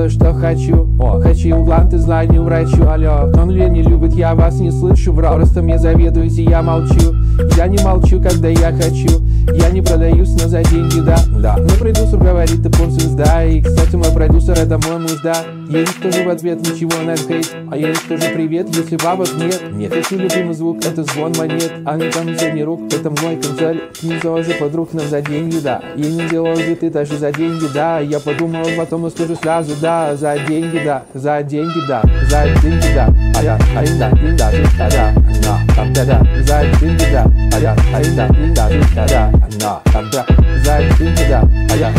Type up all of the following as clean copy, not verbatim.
делаю, что хочу. Хочу углан, ты знай, не врачу, алло. Он ли не любит, я вас не слышу. Просто мне завидуете, я молчу. Я не молчу, когда я хочу. Я не продаюсь, но за деньги, да. Мой продюсер говорит, ты порт-звезда. И, кстати, мой продюсер, это мой муж, да. Я не скажу в ответ ничего на хейт, а я не скажу привет, если бабок нет. Не хочу любимый звук, это звон монет. А не там не рук, это мой концерт. Не заложи подруг, но за деньги, да. Я не делал ты даже за деньги, да. Я подумал, потом но скажу сразу, да. За деньги, да, за деньги, да, за деньги, да. А я, да, да, да, за деньги, да. А я, да, да, да, за деньги, да. А я,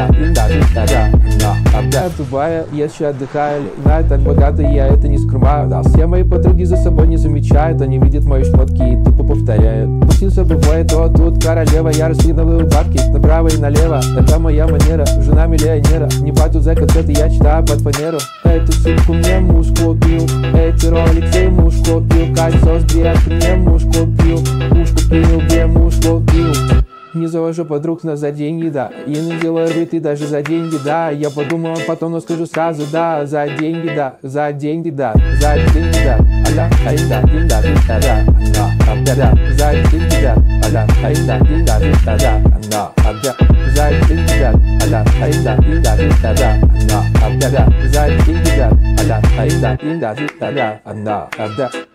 да, тупая, я еще отдыхаю. Знаю, так богато, я это не скрываю, да. Все мои подруги за собой не замечают. Они видят мои шмотки и тупо повторяют. Пустился бывает, то тут королева. Я раскидываю бабки направо и налево. Это моя манера, жена миллионера. Не платят за концерты, я читаю под фанеру. Эту сумку мне муж купил. Эти роликсы муж купил. Кольцо с биркой мне муж купил. Муж купил, где муж купил. Не завожу подруг, но за деньги, да. Я не делаю рты даже за деньги, да. Я подумал, потом но скажу сразу, да. За деньги, да, за деньги, да, за деньги, да. Аля, да, да, да, да, за деньги, да. Аля, да, да, да, за деньги, да. Аля, да, да, да, за деньги, да. Аля, да, да, да, да.